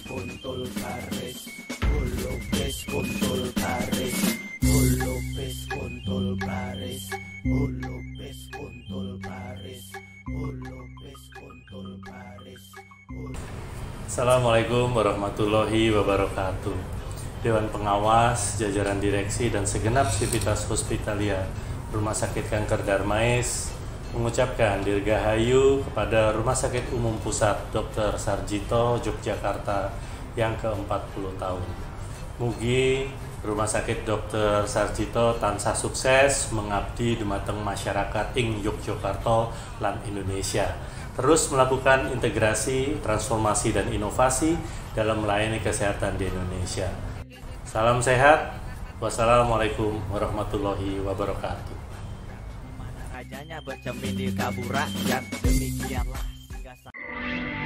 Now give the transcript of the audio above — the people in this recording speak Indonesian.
Kontol Pares, Lopez Kontol Pares, Lopez Kontol Pares, Lopez Kontol Pares, Lopez Kontol Pares. Assalamualaikum warahmatullahi wabarakatuh. Dewan Pengawas, jajaran direksi dan segenap sivitas hospitalia Rumah Sakit Kanker Darmais mengucapkan dirgahayu kepada Rumah Sakit Umum Pusat Dr. Sarjito Yogyakarta yang ke-40 tahun. Mugi Rumah Sakit Dr. Sarjito tansah sukses mengabdi dumateng masyarakat ing Yogyakarta lan Indonesia. Terus melakukan integrasi, transformasi dan inovasi dalam melayani kesehatan di Indonesia. Salam sehat. Wassalamualaikum warahmatullahi wabarakatuh. Mana rajanya bercermin di kabur rakyat, demikianlah singgah